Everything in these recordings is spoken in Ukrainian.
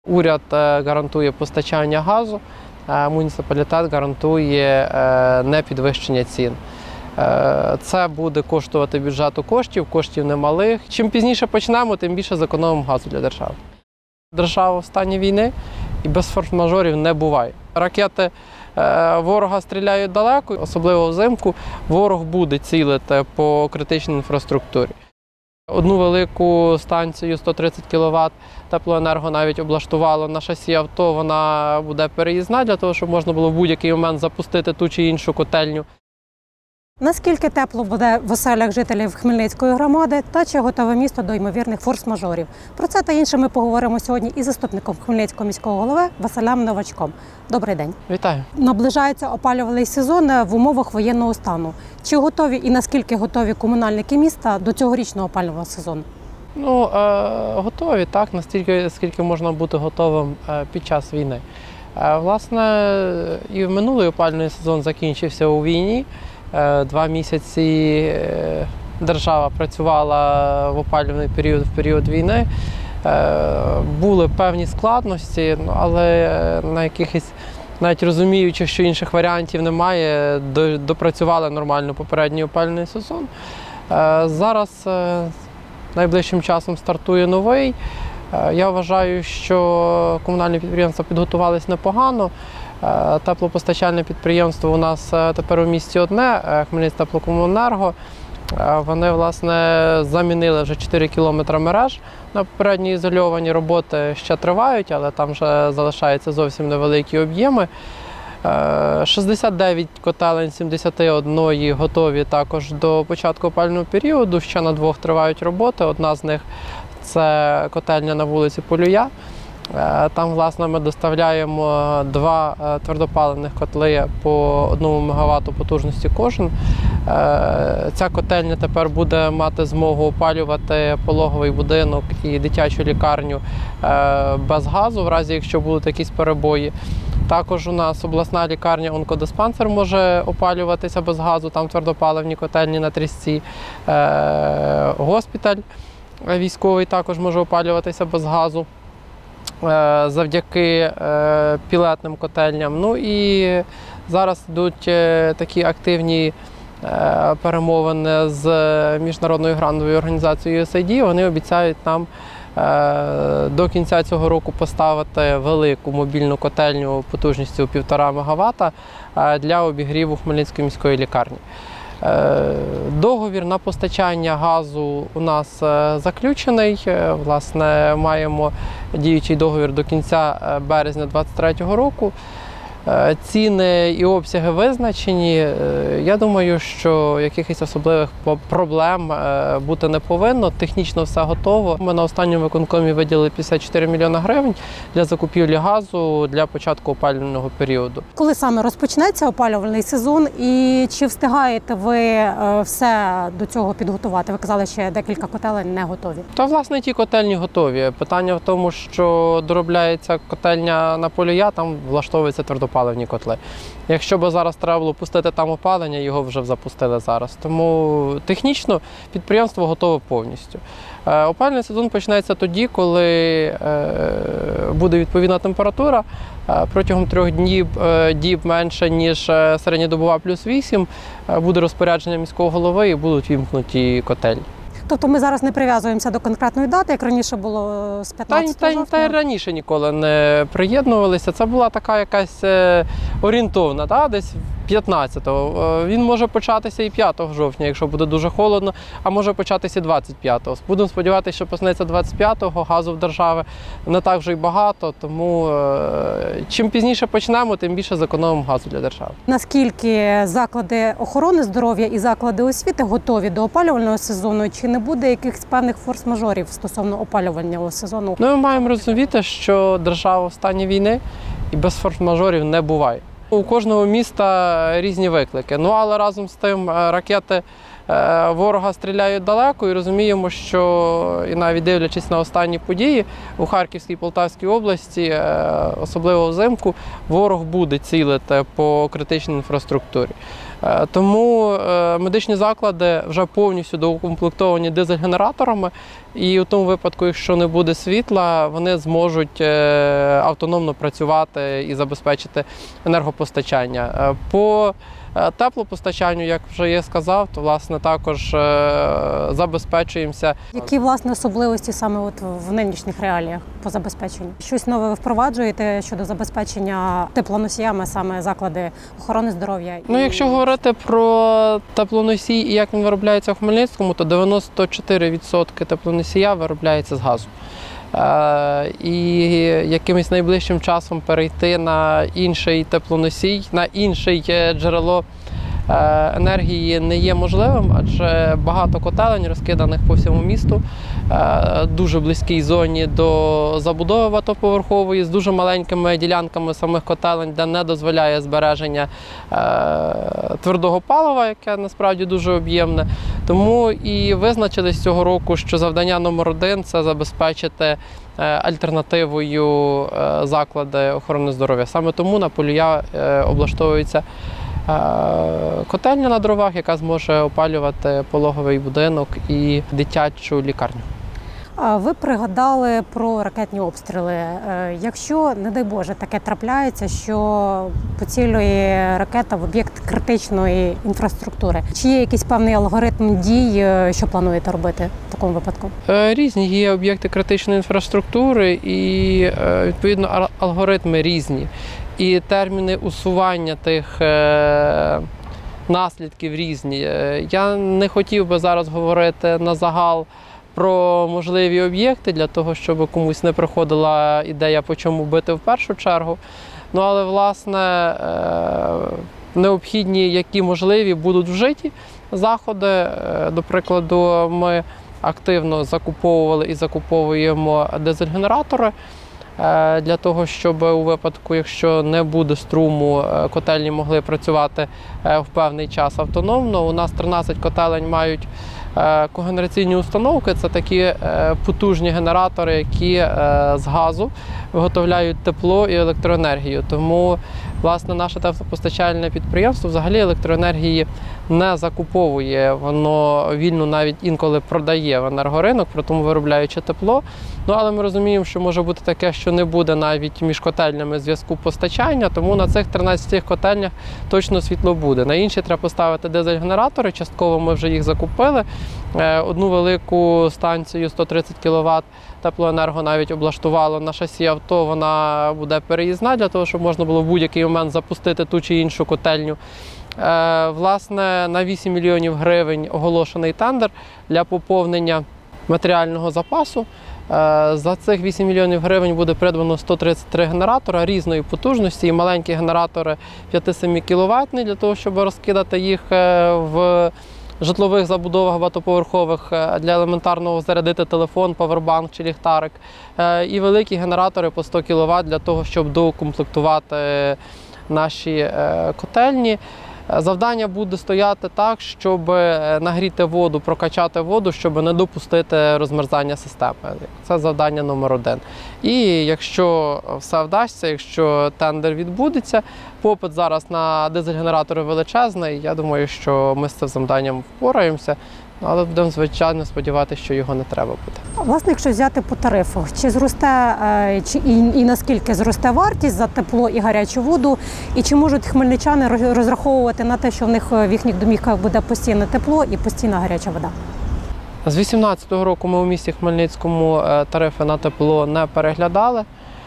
Уряд гарантує постачання газу, муніципалітет гарантує непідвищення цін. Це буде коштувати бюджету коштів немалих. Чим пізніше почнемо, тим більше зекономимо газу для держави. Держава в стані війни і без форс-мажорів не буває. Ракети ворога стріляють далеко, особливо взимку, ворог буде цілити по критичній інфраструктурі. Одну велику станцію 130 кВт теплоенерго навіть облаштувало на шасі авто, вона буде переїзна для того, щоб можна було в будь-який момент запустити ту чи іншу котельню. Наскільки тепло буде в оселях жителів Хмельницької громади та чи готове місто до ймовірних форс-мажорів? Про це та інше ми поговоримо сьогодні із заступником Хмельницького міського голови Василем Новачком. Добрий день. Вітаю. Наближається опалювальний сезон в умовах воєнного стану. Чи готові і наскільки готові комунальники міста до цьогорічного опалювального сезону? Готові, так, настільки, скільки можна бути готовим під час війни. Власне, і минулий опалювальний сезон закінчився у війні. 2 місяці держава працювала в опалювальний період, в період війни. Були певні складності, але на якихось, навіть розуміючи, що інших варіантів немає, допрацювали нормально попередній опалювальний сезон. Зараз найближчим часом стартує новий. Я вважаю, що комунальні підприємства підготувалися непогано. Теплопостачальне підприємство у нас тепер у місті одне, Хмельницьтеплокомуненерго. Вони, власне, замінили вже 4 кілометри мереж на попередні ізольовані. Роботи ще тривають, але там вже залишаються зовсім невеликі об'єми. 69 котелень, 71 готові також до початку опалювального періоду. Ще на 2 тривають роботи. Одна з них – це котельня на вулиці Полюя. Там, власне, ми доставляємо 2 твердопаливних котли по 1 МВт потужності кожен. Ця котельня тепер буде мати змогу опалювати пологовий будинок і дитячу лікарню без газу, в разі якщо будуть якісь перебої. Також у нас обласна лікарня онкодиспансер може опалюватися без газу, там твердопаливні котельні на трісці. Госпіталь військовий також може опалюватися без газу завдяки пілетним котельням. Ну і зараз йдуть такі активні перемовини з міжнародною грантовою організацією USAID. Вони обіцяють нам до кінця цього року поставити велику мобільну котельню потужністю 1,5 МВт для обігріву Хмельницької міської лікарні. Договір на постачання газу у нас заключений. Власне, маємо діючий договір до кінця березня 2023 року. Ціни і обсяги визначені. Я думаю, що якихось особливих проблем бути не повинно. Технічно все готово. Ми на останньому виконкомі виділили 54 мільйони гривень для закупівлі газу для початку опалювального періоду. Коли саме розпочнеться опалювальний сезон і чи встигаєте ви все до цього підготувати? Ви казали, що декілька котелень не готові. Та, власне, ті котельні готові. Питання в тому, що доробляється котельня на Полюя, там влаштовується твердопаливні котли. Якщо б зараз треба було пустити там опалення, його вже запустили зараз. Тому технічно підприємство готове повністю. Опалювальний сезон почнеться тоді, коли буде відповідна температура. Протягом 3 діб менше, ніж середньодобова +8, буде розпорядження міського голови і будуть вімкнуті котельні. Тобто ми зараз не прив'язуємося до конкретної дати, як раніше було з 15 жовтня? Та й раніше ніколи не приєднувалися. Це була така якась орієнтовна, десь 15-го. Він може початися і 5 жовтня, якщо буде дуже холодно, а може початися і 25-го. Будемо сподіватися, що почнеться 25-го, газу в держави не так вже й багато, тому чим пізніше почнемо, тим більше зекономимо газу для держави. Наскільки заклади охорони здоров'я і заклади освіти готові до опалювального сезону? Чи не буде якихось певних форс-мажорів стосовно опалювального сезону? Ми маємо розуміти, що держава в стані війни і без форс-мажорів не буває. У кожного міста різні виклики, але разом з тим ракети ворога стріляють далеко і розуміємо, що і навіть дивлячись на останні події у Харківській і Полтавській області, особливо взимку, ворог буде цілити по критичній інфраструктурі. Тому медичні заклади вже повністю доукомплектовані дизель-генераторами І у тому випадку, якщо не буде світла, вони зможуть автономно працювати і забезпечити енергопостачання. По теплопостачанню, як вже я сказав, то власне також забезпечуємося. Які власне особливості саме от в нинішніх реаліях по забезпеченню? Щось нове ви впроваджуєте щодо забезпечення теплоносіями саме заклади охорони здоров'я? Якщо говорити про теплоносій і як він виробляється в Хмельницькому, то 94% теплоносія виробляється з газу. І якимось найближчим часом перейти на інший теплоносій, на інше джерело енергії не є можливим, адже багато котелень розкиданих по всьому місту, дуже близькій зоні до забудови багатоповерхової, з дуже маленькими ділянками самих котелень, де не дозволяє збереження твердого палива, яке насправді дуже об'ємне. Тому і визначились цього року, що завдання номер 1 – це забезпечити альтернативою заклади охорони здоров'я. Саме тому на Полія облаштовується котельня на дровах, яка зможе опалювати пологовий будинок і дитячу лікарню. Ви пригадали про ракетні обстріли. Якщо, не дай Боже, таке трапляється, що поцілює ракета в об'єкт критичної інфраструктури, чи є якийсь певний алгоритм дій, що плануєте робити в такому випадку? Різні є об'єкти критичної інфраструктури і, відповідно, алгоритми різні. І терміни усування тих наслідків різні. Я не хотів би зараз говорити на загал про можливі об'єкти, для того, щоб комусь не приходила ідея, по чому бити в першу чергу. Але, власне, необхідні, які можливі, будуть вжиті заходи. До прикладу, ми активно закуповували і закуповуємо дизель-генератори, для того, щоб у випадку, якщо не буде струму, котельні могли працювати в певний час автономно. У нас 13 котелень мають когенераційні установки. Це такі потужні генератори, які з газу виготовляють тепло і електроенергію. Тому, власне, наше теплопостачальне підприємство взагалі електроенергії не закуповує. Воно вільно навіть інколи продає в енергоринок, при тому виробляючи тепло. Але ми розуміємо, що може бути таке, що не буде навіть між котельнями зв'язку постачання, тому на цих 13 котельнях точно світло буде. На інші треба поставити дизель-генератори, частково ми вже їх закупили. Одну велику станцію 130 кВт теплоенерго навіть облаштувало на шасі авто, вона буде переїзна для того, щоб можна було в будь-який момент запустити ту чи іншу котельню. Власне, на 8 мільйонів гривень оголошений тендер для поповнення матеріального запасу. За цих 8 мільйонів гривень буде придбано 133 генератора різної потужності і маленькі генератори 5-7 кВт для того, щоб розкидати їх в житлових забудовах багатоповерхових для елементарного зарядити телефон, павербанк чи ліхтарик. І великі генератори по 100 кВт для того, щоб доукомплектувати наші котельні. Завдання буде стояти так, щоб нагріти воду, прокачати воду, щоб не допустити розмерзання системи. Це завдання номер 1. І якщо все вдасться, якщо тендер відбудеться, попит зараз на дизель-генератори величезний, я думаю, що ми з цим завданням впораємося. Але будемо, звичайно, сподіватися, що його не треба буде. Власне, якщо взяти по тарифах, чи зросте і наскільки зросте вартість за тепло і гарячу воду, і чи можуть хмельничани розраховувати на те, що в їхніх домівках буде постійне тепло і постійна гаряча вода? З 2018 року ми у місті Хмельницькому тарифи на тепло не переглядали.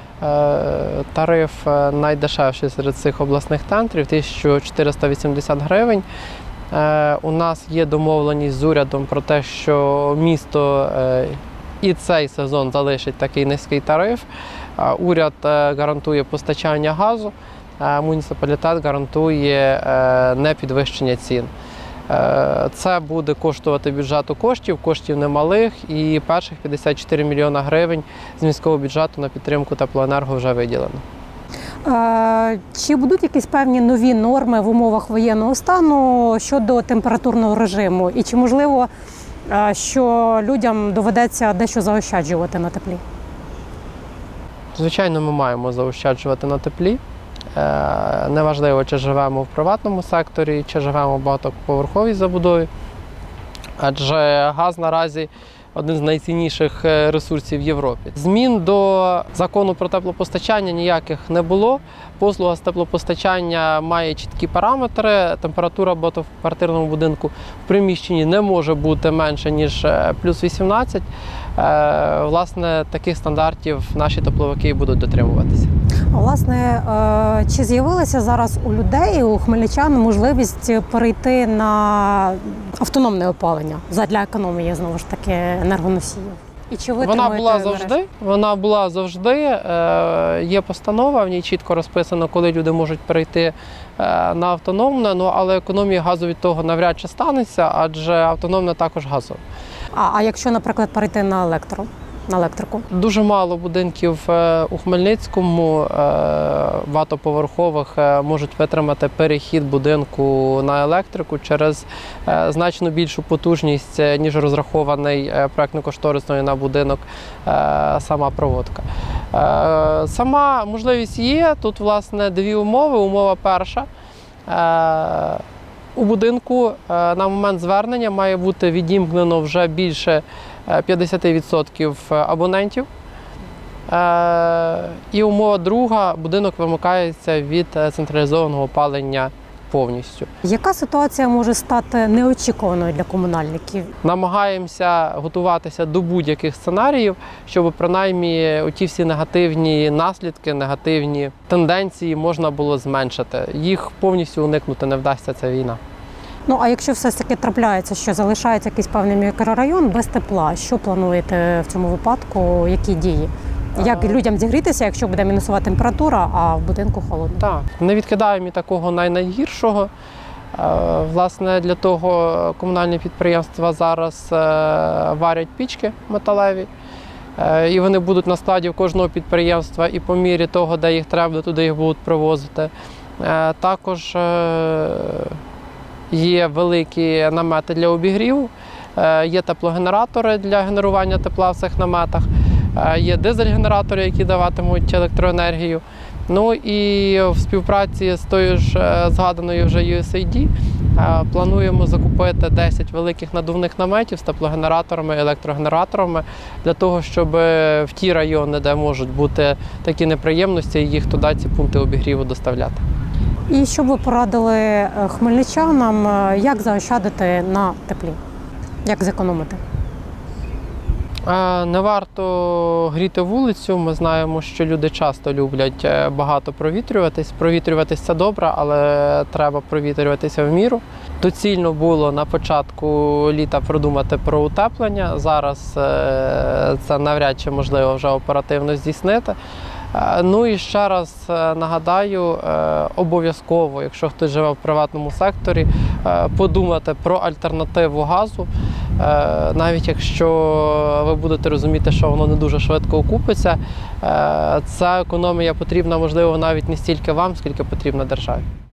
Тариф найдешевший серед цих обласних центрів – 1480 гривень. У нас є домовленість з урядом про те, що місто і цей сезон залишить такий низький тариф. Уряд гарантує постачання газу, муніципалітет гарантує непідвищення цін. Це буде коштувати бюджету коштів немалих, і перших 54 мільйона гривень з міського бюджету на підтримку теплоенерго вже виділено. Чи будуть якісь певні нові норми в умовах воєнного стану щодо температурного режиму? І чи можливо, що людям доведеться дещо заощаджувати на теплі? Звичайно, ми маємо заощаджувати на теплі. Неважливо, чи живемо в приватному секторі, чи живемо в багатоповерховій забудові. Адже газ наразі один з найцінніших ресурсів в Європі. Змін до закону про теплопостачання ніяких не було. Послуга з теплопостачання має чіткі параметри. Температура в багатоквартирному будинку в приміщенні не може бути менше, ніж плюс 18. Власне, таких стандартів наші тепловики будуть дотримуватися. Власне, чи з'явилася зараз у людей, у хмельничан можливість перейти на автономне опалення задля економії, знову ж таки, енергоносіїв? І чи ви Вона була завжди. Є постанова, в ній чітко розписано, коли люди можуть перейти на автономне, але економія газу від того навряд чи станеться, адже автономне також газове. А якщо, наприклад, перейти на електрику? Дуже мало будинків у Хмельницькому багатоповерхових можуть витримати перехід будинку на електрику через значно більшу потужність, ніж розрахований проектно-кошторисною на будинок сама проводка. Сама можливість є. Тут, власне, дві умови. Умова перша. У будинку на момент звернення має бути відімкнено вже більше 50% абонентів. І умова друга – будинок вимикається від централізованого опалення повністю. Яка ситуація може стати неочікуваною для комунальників? Намагаємося готуватися до будь-яких сценаріїв, щоб принаймні ті всі негативні наслідки, негативні тенденції можна було зменшити. Їх повністю уникнути не вдасться, це війна. А якщо все ж таки трапляється, що залишається якийсь певний мікрорайон без тепла, що плануєте в цьому випадку, які дії? Як людям зігрітися, якщо буде мінусова температура, а в будинку холодно? Так, не відкидаємо і такого найгіршого. Власне, для того комунальні підприємства зараз варять пічки металеві. І вони будуть на складі в кожного підприємства, і по мірі того, де їх треба, туди їх будуть привозити. Також є великі намети для обігріву, є теплогенератори для генерування тепла в цих наметах, є дизель-генератори, які даватимуть електроенергію. І в співпраці з тою ж згаданою вже USAID плануємо закупити 10 великих надувних наметів з теплогенераторами, електрогенераторами, для того, щоб в ті райони, де можуть бути такі неприємності, їх туди ці пункти обігріву доставляти. І що б ви порадили хмельничанам, як заощадити на теплі? Як зекономити? Не варто гріти вулицю. Ми знаємо, що люди часто люблять багато провітрюватись. Провітрюватись – це добре, але треба провітрюватися в міру. Доцільно було на початку літа продумати про утеплення. Зараз це навряд чи можливо вже оперативно здійснити. І ще раз нагадаю, обов'язково, якщо хтось живе в приватному секторі, подумати про альтернативу газу, навіть якщо ви будете розуміти, що воно не дуже швидко окупиться, ця економія потрібна, можливо, навіть не стільки вам, скільки потрібна державі.